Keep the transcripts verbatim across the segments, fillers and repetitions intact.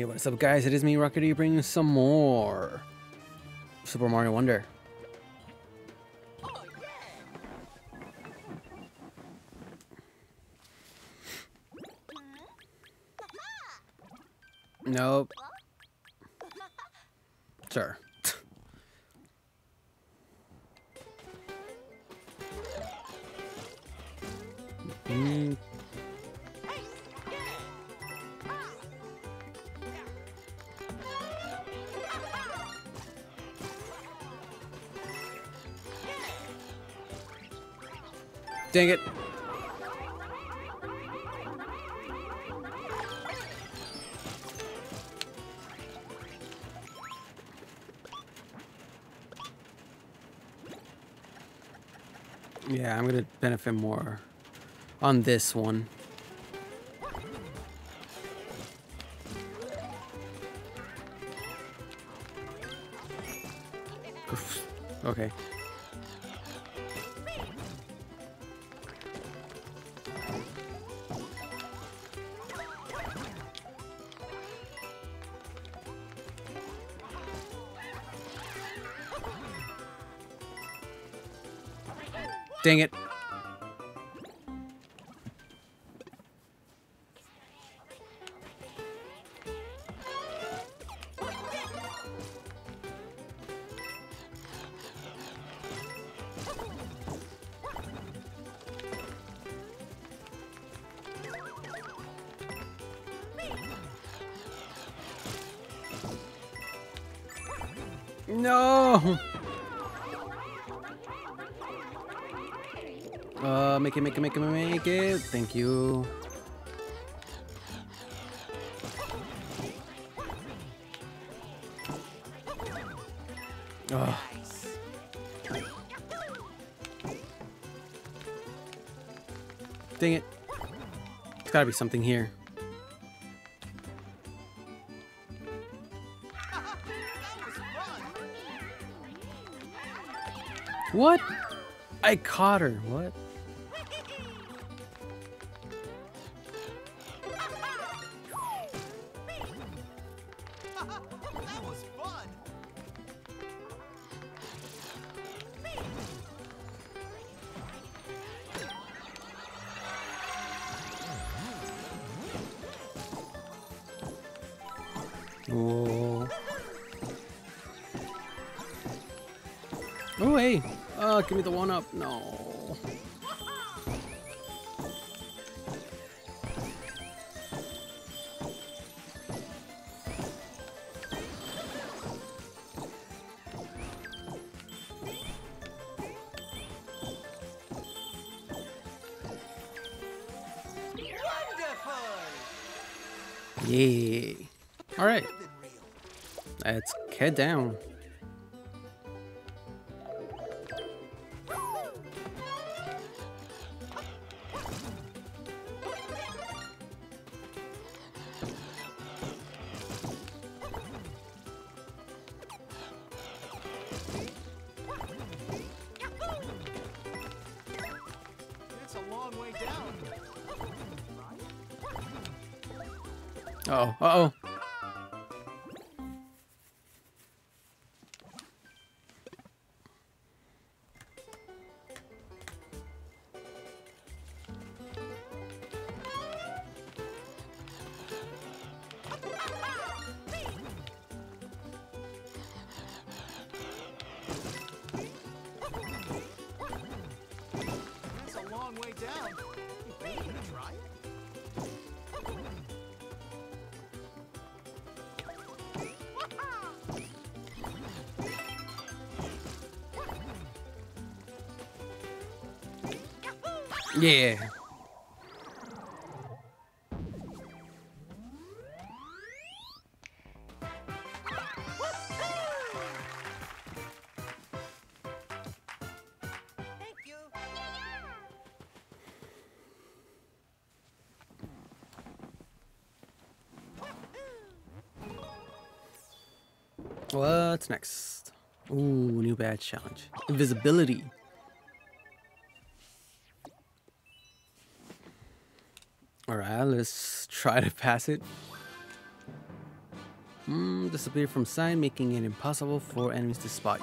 What's up, guys? It is me, Rockety, bringing some more Super Mario Wonder. Oh, yeah. Nope. Sure. mm. Dang it. Yeah, I'm gonna benefit more on this one. Oof. Okay. Dang it. No. Uh, make it, make it, make it, make it. Thank you. Oh. Dang it. There's gotta be something here. What? I caught her. What? That was fun. Oh. Oh, hey. Oh, give me the one up. No. Yeah. All right. Let's head down. It's a long way down. Uh-oh. Uh-oh. It's a long way down. Are you gonna try it? Yeah. Thank you. What's next? Ooh, new badge challenge. Invisibility. Alright, let's try to pass it. Mm, disappear from sight, making it impossible for enemies to spot you.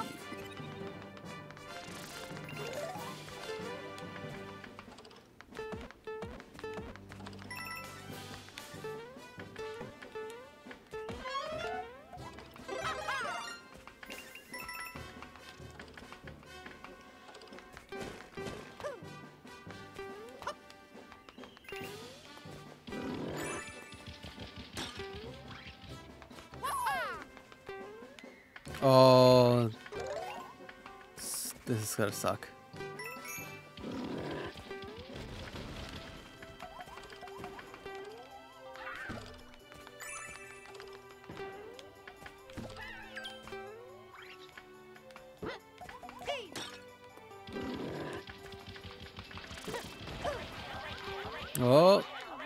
Oh, this is gonna suck. Oh.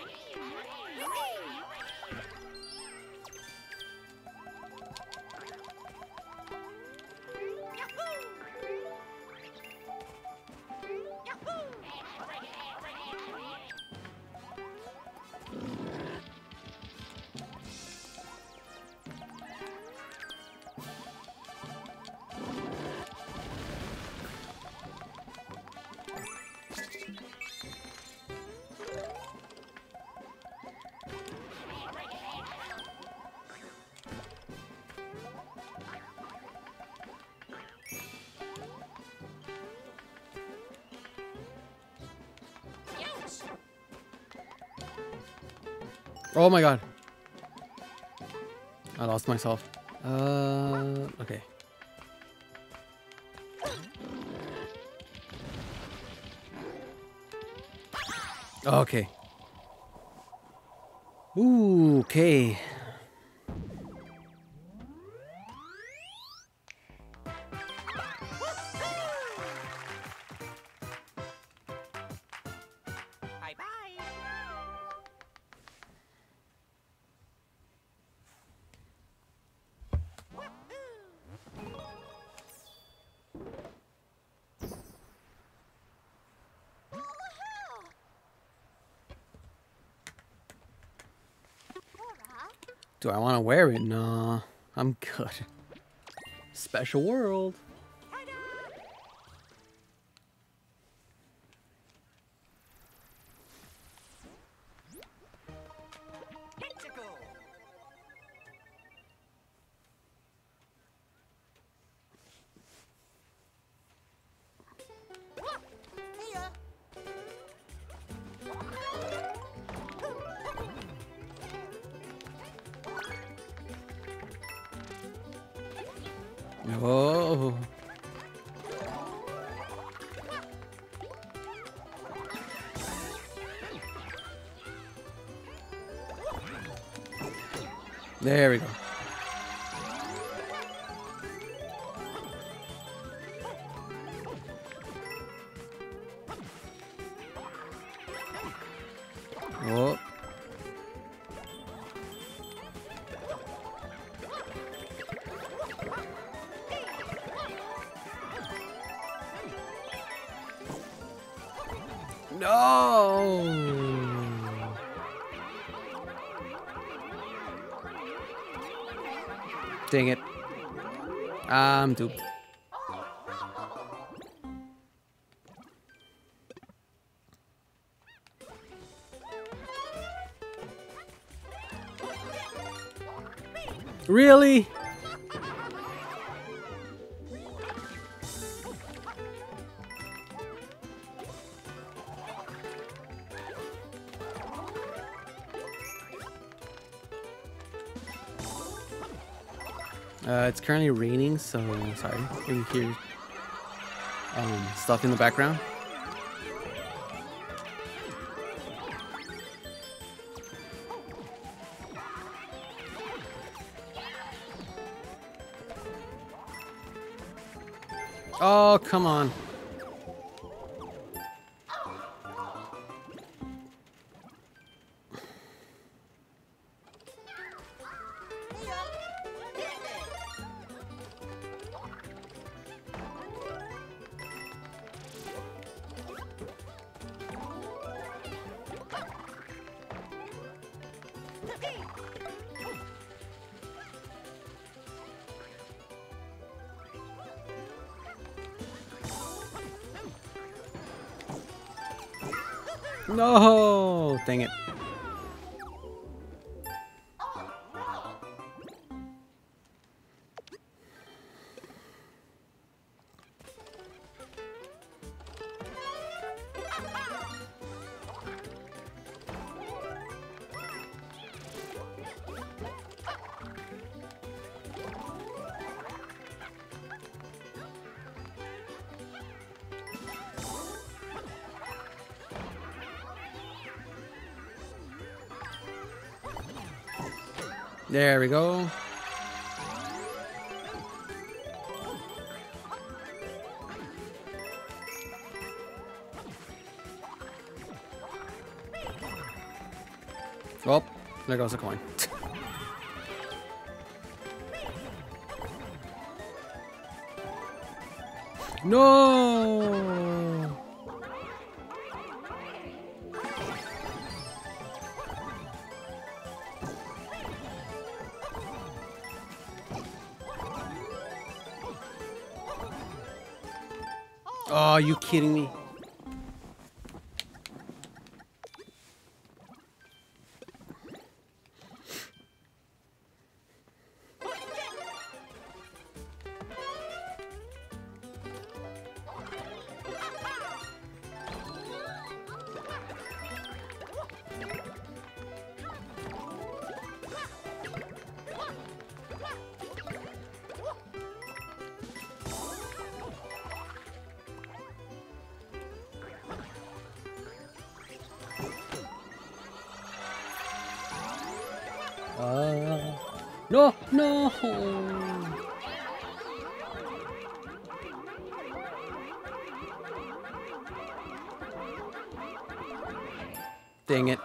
Oh my god. I lost myself. Uh, okay. Okay. Ooh, okay. Do I want to wear it? No, I'm good. Special world. Oh. There we go. Oh. No. Dang it. I'm duped. Really? Uh, it's currently raining, so sorry. You hear um, stuff in the background. Oh, come on. No! Dang it. There we go. Oh, there goes a coin. No! Oh, are you kidding me? Uh, no, no. Dang it.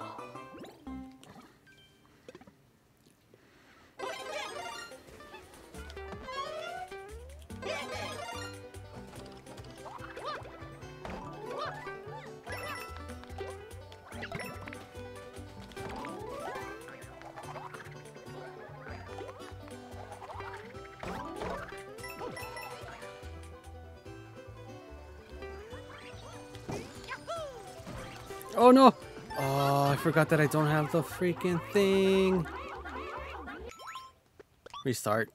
Oh no! Oh, I forgot that I don't have the freaking thing. Restart.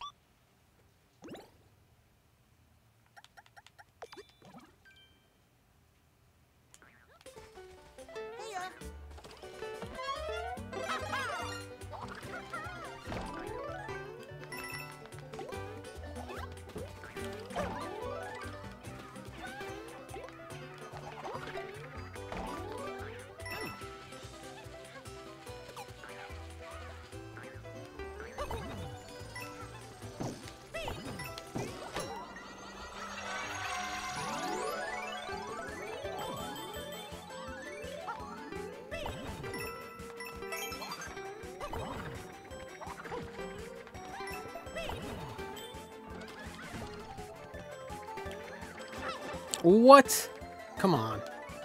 What? Come on.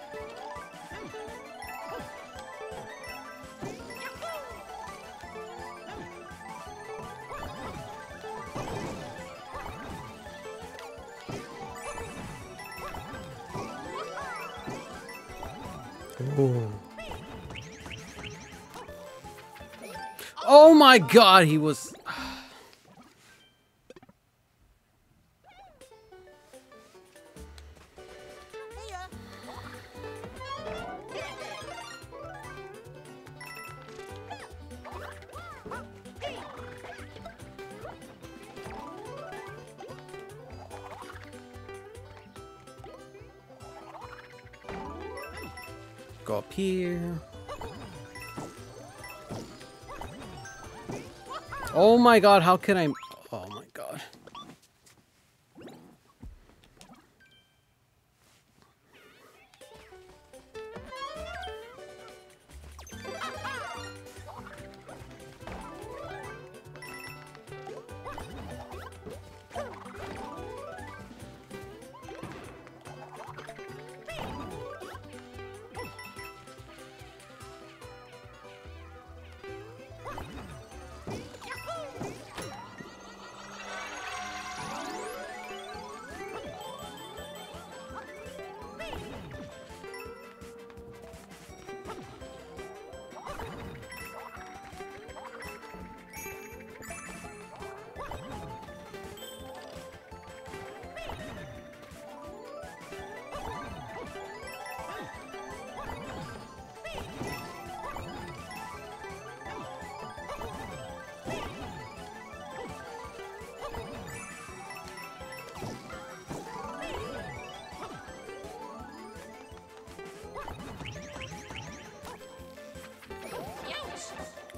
Ooh. Oh my god, he was... Go up here. Oh my god, how can I... Oh my god.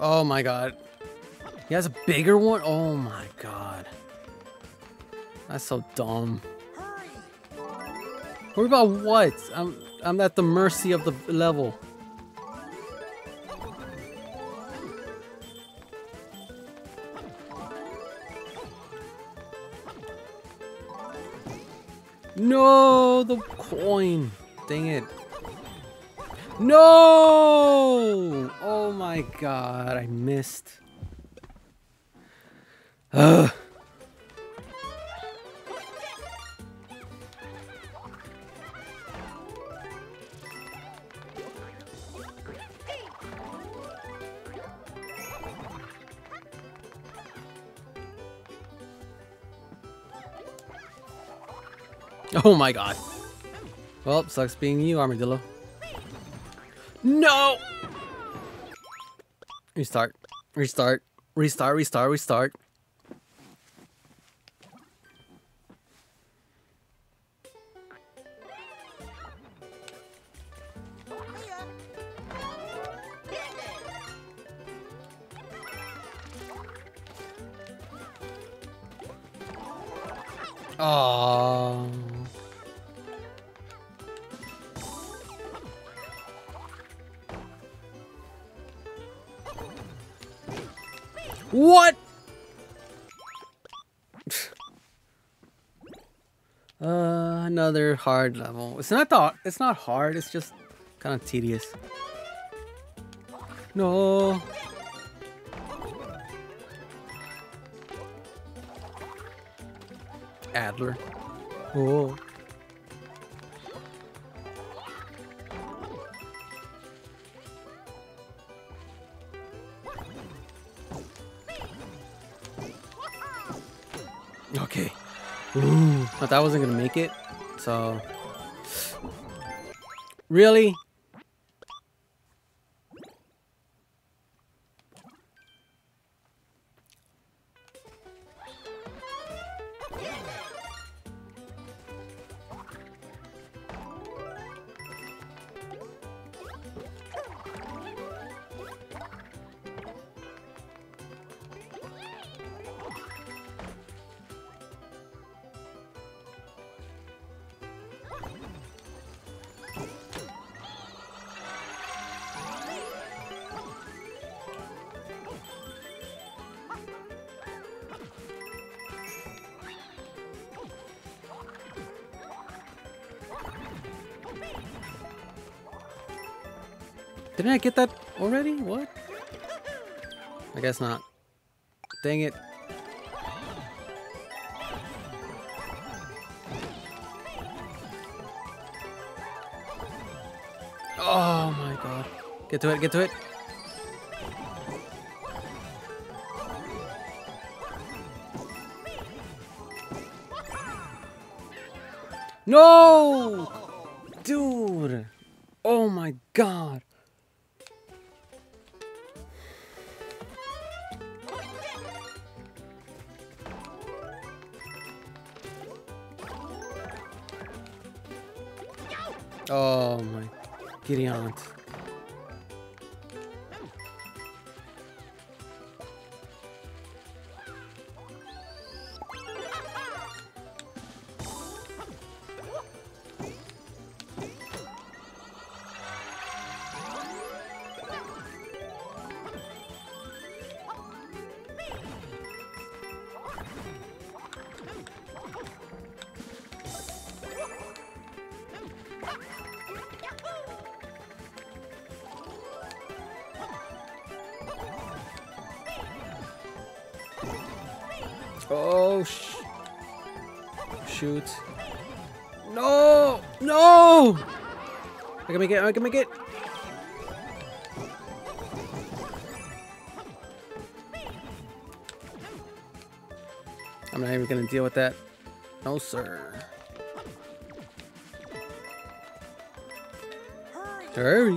Oh my god. He has a bigger one? Oh my god. That's so dumb. Worry about what? I'm I'm at the mercy of the level. No, the coin. Dang it. No! Oh my god, I missed. Ugh. Oh my god. Well, sucks being you, Armadillo. No! Restart. Restart. Restart, restart, restart. Oh. What? uh, another hard level. It's not the, it's not hard. It's just kind of tedious. No. Adler. Oh. Okay. Ooh, I thought I wasn't gonna make it. So. Really? Didn't I get that already? What? I guess not. Dang it. Oh my god. Get to it, get to it. No! Dude! Oh my god. Oh my Gideon. Oh, sh shoot. No! No! I can make it, I can make it. I'm not even gonna deal with that. No, sir. Hurry.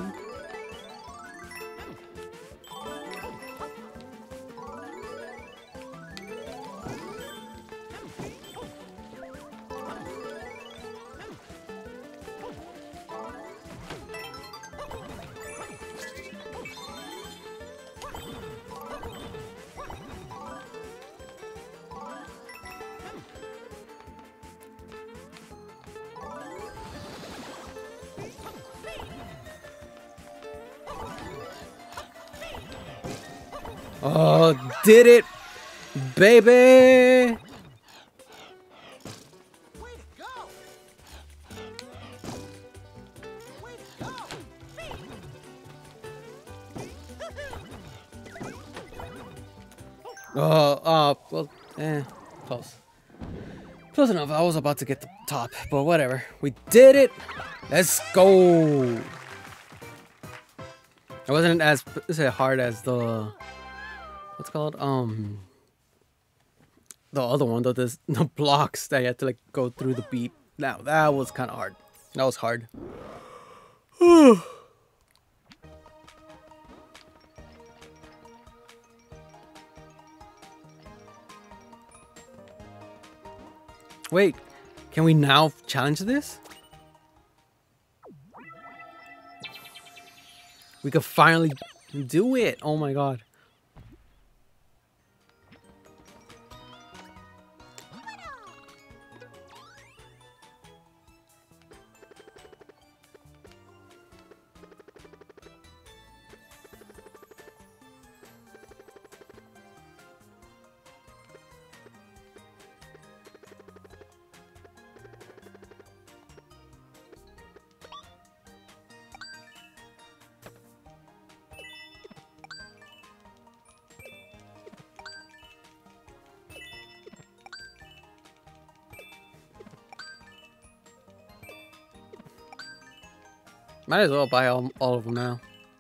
Oh, did it, baby! Way to go! Way to go! Oh, oh, well, eh, close. Close enough. I was about to get the top, but whatever. We did it! Let's go! It wasn't as say, hard as the... What's it called? Um... The other one, though, the, the blocks that you had to, like, go through the beat. Now, that was kind of hard. That was hard. Wait, can we now challenge this? We could finally do it. Oh my god. Might as well buy all, all of them now.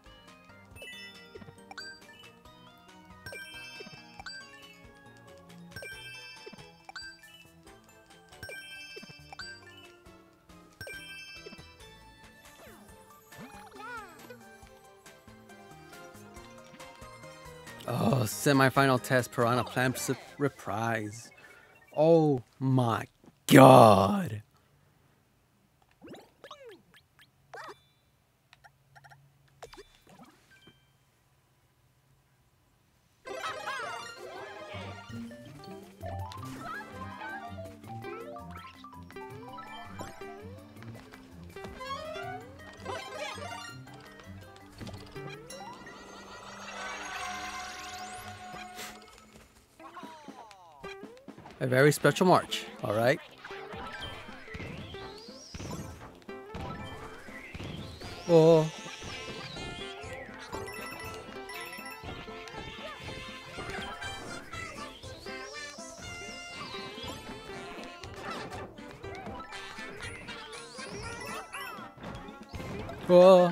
Oh, semi-final test Piranha Plant Reprise. Oh my god. A very special march, all right? Oh. Oh.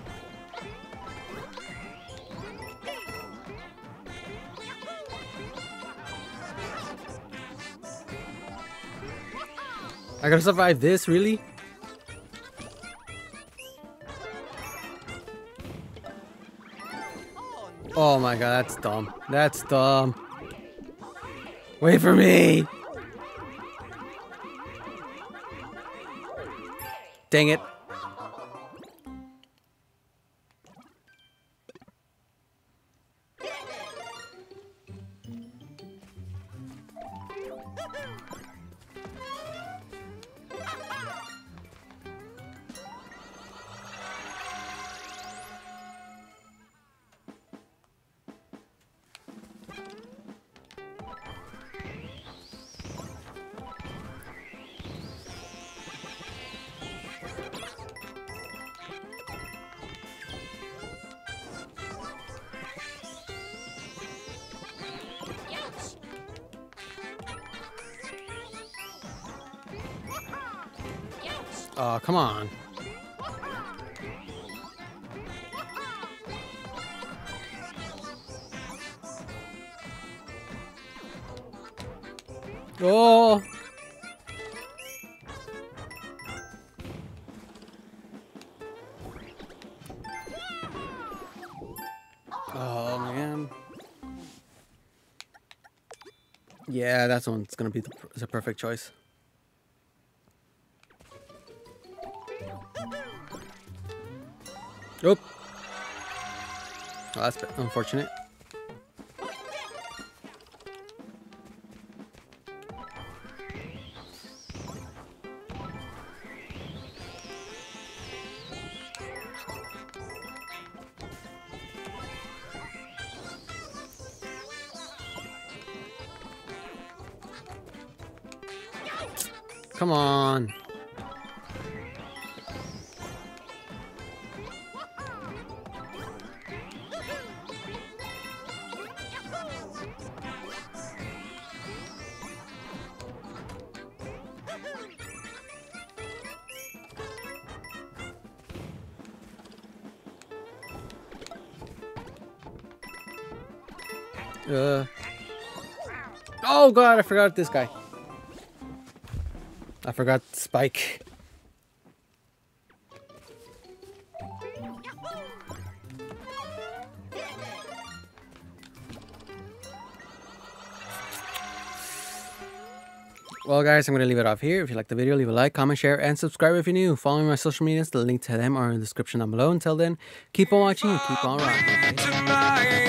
I gotta survive this, really? Oh my god, that's dumb. That's dumb. Wait for me! Dang it. Oh, come on. Oh. Oh man. Yeah, that's one. It's gonna be the, the perfect choice. Oop. Oh, that's unfortunate. Come on. Uh. Oh god, I forgot this guy. I forgot Spike. Well guys, I'm going to leave it off here. If you liked the video, leave a like, comment, share, and subscribe if you're new. Follow me on my social medias. The link to them are in the description down below. Until then, keep on watching and keep on rocking. Okay?